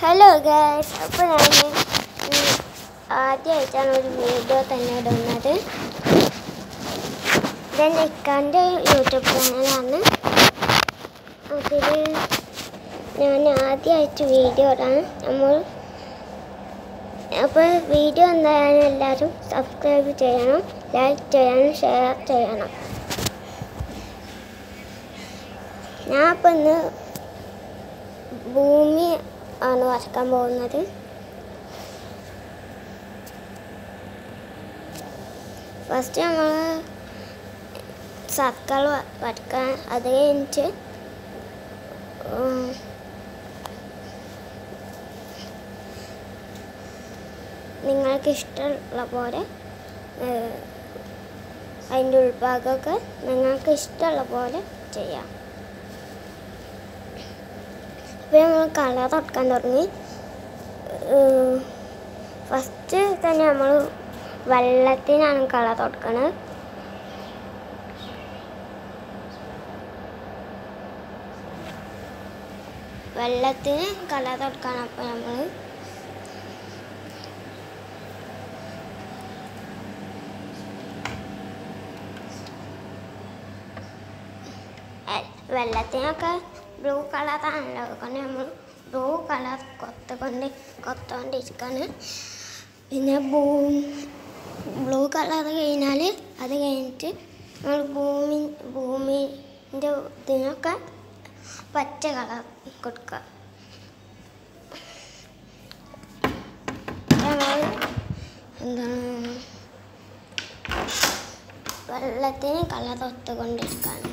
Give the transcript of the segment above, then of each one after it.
Hello guys, അപ്പോൾ ഞാൻ ആദ്യമായിട്ടാണ് ഒരു വീഡിയോ തന്നെ ഇടുന്നത്. ഇതെൻ്റെ ഇക്കാൻ്റെ യൂട്യൂബ് ചാനലാണ്. അതിൽ ഞാൻ ആദ്യമായിട്ട് വീഡിയോ ഇടാണ്. അപ്പോൾ വീഡിയോ എന്തായാലും എല്ലാവരും സബ്സ്ക്രൈബ് ചെയ്യണം, ലൈക്ക് ചെയ്യണം, ഷെയർ ചെയ്യണം. ഞാൻ ഇപ്പോൾ ഇന്ന് ഭൂമി ആണ് വരയ്ക്കാൻ പോകുന്നത്. ഫസ്റ്റ് നമ്മൾ സർക്കിൾ വരയ്ക്കാൻ, അത് കഴിഞ്ഞിട്ട് നിങ്ങൾക്ക് ഇഷ്ടമുള്ള പോലെ അതിൻ്റെ ഉൾഭാഗമൊക്കെ നിങ്ങൾക്ക് ഇഷ്ടമുള്ള പോലെ ചെയ്യാം. അപ്പോൾ നമ്മൾ കളർ കൊടുക്കാൻ തുടങ്ങി. ഫസ്റ്റ് തന്നെ നമ്മൾ വെള്ളത്തിനാണ് കളർ കൊടുക്കുന്നത്. വെള്ളത്തിന് കളർ കൊടുക്കാൻ അപ്പോൾ നമ്മൾ വെള്ളത്തിനൊക്കെ ബ്ലൂ കളറാണല്ലോ, അതുകൊണ്ട് നമ്മൾ ബ്ലൂ കളർ കൊത്തുകൊണ്ടിരിക്കുകയാണ്. പിന്നെ ബ്ലൂ കളർ കഴിഞ്ഞാൽ അത് കഴിഞ്ഞിട്ട് നമ്മൾ ഭൂമിൻ്റെ ഇതിനൊക്കെ പച്ച കളർ കൊടുക്കുക. നമ്മൾ എന്താണ് വെള്ളത്തിന് കളർ കൊത്തുകൊണ്ടിരിക്കുകയാണ്.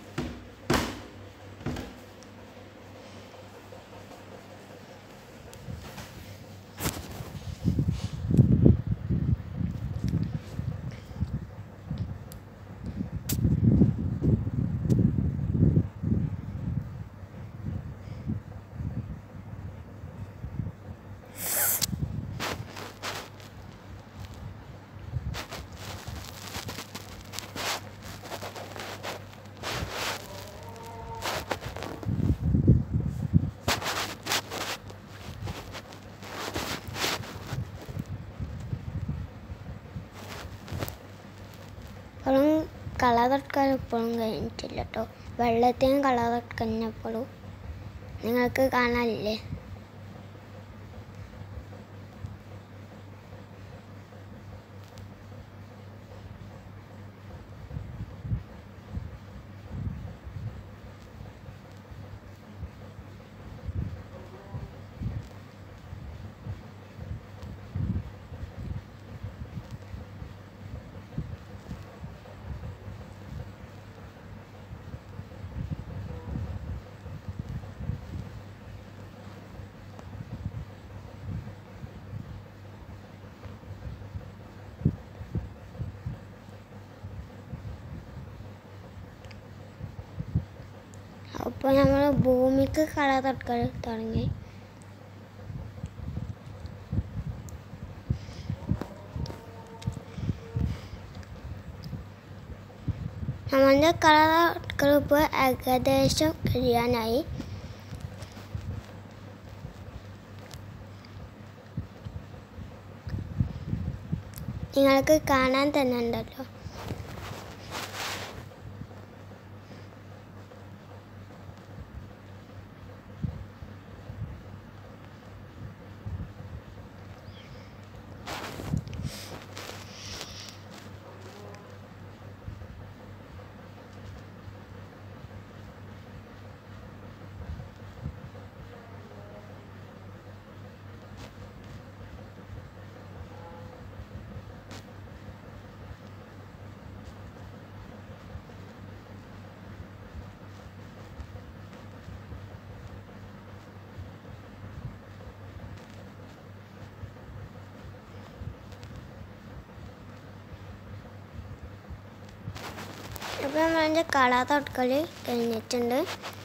ഇപ്പോഴും കളർ കൊടുക്കാൻ ഇപ്പോഴും കഴിഞ്ഞിട്ടില്ല കേട്ടോ. വെള്ളത്തിന് കളർ കഴിഞ്ഞപ്പോഴും നിങ്ങൾക്ക് കാണാനില്ലേ? അപ്പോൾ നമ്മൾ ഭൂമിക്ക് കളർ കൊടുക്കാൻ തുടങ്ങി. നമ്മളുടെ കളർ കൊടുക്കൽ ഇപ്പോൾ ഏകദേശം കഴിയാനായി. നിങ്ങൾക്ക് കാണാൻ തന്നെ ഉണ്ടല്ലോ. അപ്പോൾ നമ്മളതിൻ്റെ കളർ കൊടുക്കൽ കഴിഞ്ഞിട്ടുണ്ട്.